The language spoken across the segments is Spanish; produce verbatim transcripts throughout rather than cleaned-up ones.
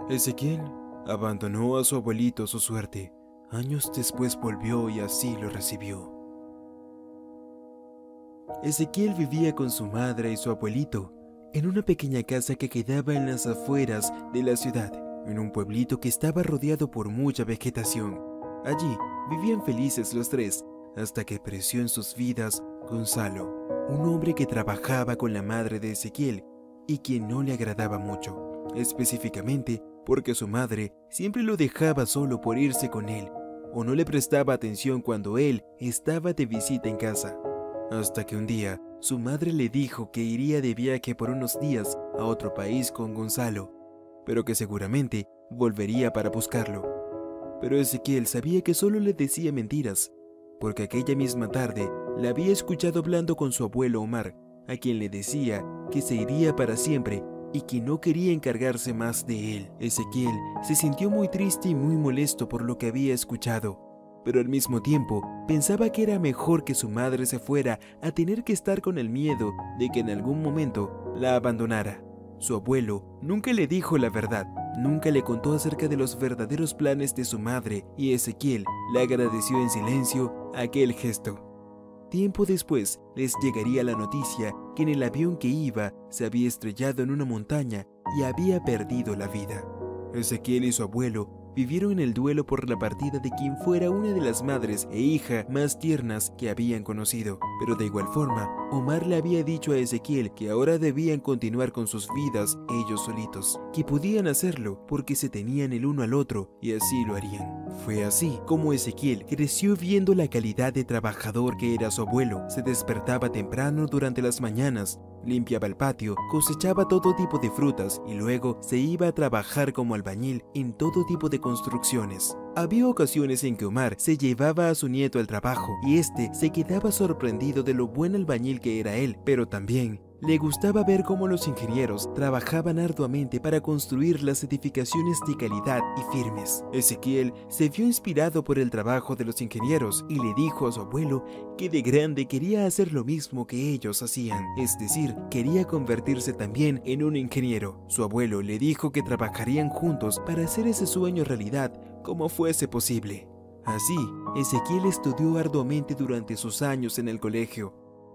Ezequiel abandonó a su abuelito a su suerte. Años después volvió y así lo recibió. Ezequiel vivía con su madre y su abuelito en una pequeña casa que quedaba en las afueras de la ciudad, en un pueblito que estaba rodeado por mucha vegetación. Allí vivían felices los tres, hasta que apareció en sus vidas Gonzalo, un hombre que trabajaba con la madre de Ezequiel y quien no le agradaba mucho, específicamente porque su madre siempre lo dejaba solo por irse con él, o no le prestaba atención cuando él estaba de visita en casa. Hasta que un día, su madre le dijo que iría de viaje por unos días a otro país con Gonzalo, pero que seguramente volvería para buscarlo. Pero Ezequiel sabía que solo le decía mentiras, porque aquella misma tarde la había escuchado hablando con su abuelo Omar, a quien le decía que se iría para siempre y que no quería encargarse más de él. Ezequiel se sintió muy triste y muy molesto por lo que había escuchado, pero al mismo tiempo pensaba que era mejor que su madre se fuera a tener que estar con el miedo de que en algún momento la abandonara. Su abuelo nunca le dijo la verdad, nunca le contó acerca de los verdaderos planes de su madre y Ezequiel le agradeció en silencio aquel gesto. Tiempo después les llegaría la noticia que en el avión que iba se había estrellado en una montaña y había perdido la vida. Ezequiel y su abuelo vivieron en el duelo por la partida de quien fuera una de las madres e hija más tiernas que habían conocido. Pero de igual forma, Omar le había dicho a Ezequiel que ahora debían continuar con sus vidas ellos solitos, que podían hacerlo porque se tenían el uno al otro y así lo harían. Fue así como Ezequiel creció viendo la calidad de trabajador que era su abuelo. Se despertaba temprano durante las mañanas, limpiaba el patio, cosechaba todo tipo de frutas y luego se iba a trabajar como albañil en todo tipo de construcciones. Había ocasiones en que Omar se llevaba a su nieto al trabajo y este se quedaba sorprendido de lo buen albañil que era él, pero también le gustaba ver cómo los ingenieros trabajaban arduamente para construir las edificaciones de calidad y firmes. Ezequiel se vio inspirado por el trabajo de los ingenieros y le dijo a su abuelo que de grande quería hacer lo mismo que ellos hacían, es decir, quería convertirse también en un ingeniero. Su abuelo le dijo que trabajarían juntos para hacer ese sueño realidad como fuese posible. Así, Ezequiel estudió arduamente durante sus años en el colegio.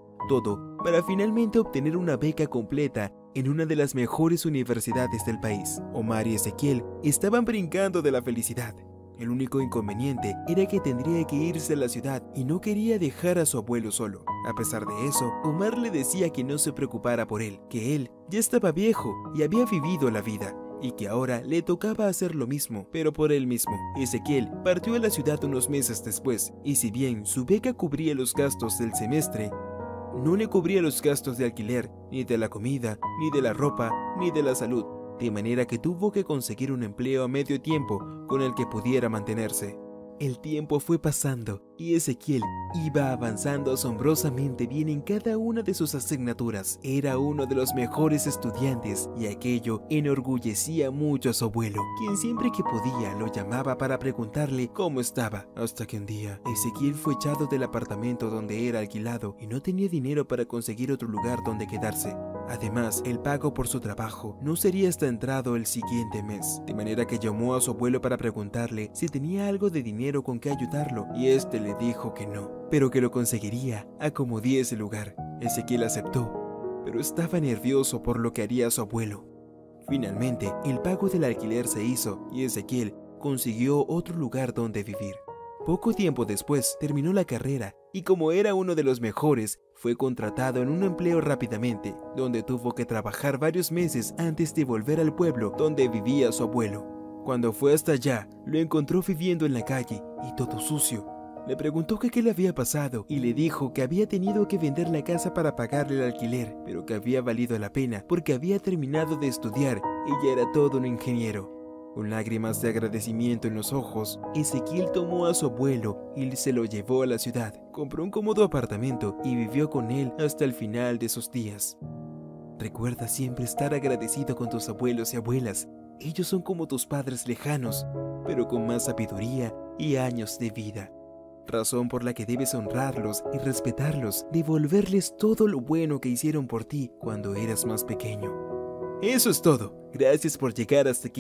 Todo para finalmente obtener una beca completa en una de las mejores universidades del país. Omar y Ezequiel estaban brincando de la felicidad. El único inconveniente era que tendría que irse a la ciudad y no quería dejar a su abuelo solo. A pesar de eso, Omar le decía que no se preocupara por él, que él ya estaba viejo y había vivido la vida, y que ahora le tocaba hacer lo mismo, pero por él mismo. Ezequiel partió a la ciudad unos meses después, y si bien su beca cubría los gastos del semestre, no le cubría los gastos de alquiler, ni de la comida, ni de la ropa, ni de la salud, de manera que tuvo que conseguir un empleo a medio tiempo con el que pudiera mantenerse. El tiempo fue pasando y Ezequiel iba avanzando asombrosamente bien en cada una de sus asignaturas. Era uno de los mejores estudiantes y aquello enorgullecía mucho a su abuelo, quien siempre que podía lo llamaba para preguntarle cómo estaba. Hasta que un día Ezequiel fue echado del apartamento donde era alquilado y no tenía dinero para conseguir otro lugar donde quedarse. Además, el pago por su trabajo no sería hasta entrado el siguiente mes, de manera que llamó a su abuelo para preguntarle si tenía algo de dinero con que ayudarlo, y este le dijo que no, pero que lo conseguiría a como diese lugar. Ezequiel aceptó, pero estaba nervioso por lo que haría su abuelo. Finalmente, el pago del alquiler se hizo y Ezequiel consiguió otro lugar donde vivir. Poco tiempo después terminó la carrera y como era uno de los mejores, fue contratado en un empleo rápidamente, donde tuvo que trabajar varios meses antes de volver al pueblo donde vivía su abuelo. Cuando fue hasta allá, lo encontró viviendo en la calle y todo sucio. Le preguntó que qué le había pasado y le dijo que había tenido que vender la casa para pagarle el alquiler, pero que había valido la pena porque había terminado de estudiar y ya era todo un ingeniero. Con lágrimas de agradecimiento en los ojos, Ezequiel tomó a su abuelo y se lo llevó a la ciudad. Compró un cómodo apartamento y vivió con él hasta el final de sus días. Recuerda siempre estar agradecido con tus abuelos y abuelas. Ellos son como tus padres lejanos, pero con más sabiduría y años de vida. Razón por la que debes honrarlos y respetarlos, devolverles todo lo bueno que hicieron por ti cuando eras más pequeño. Eso es todo. Gracias por llegar hasta aquí.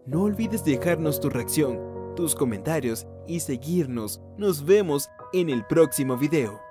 No olvides dejarnos tu reacción, tus comentarios y seguirnos. Nos vemos en el próximo video.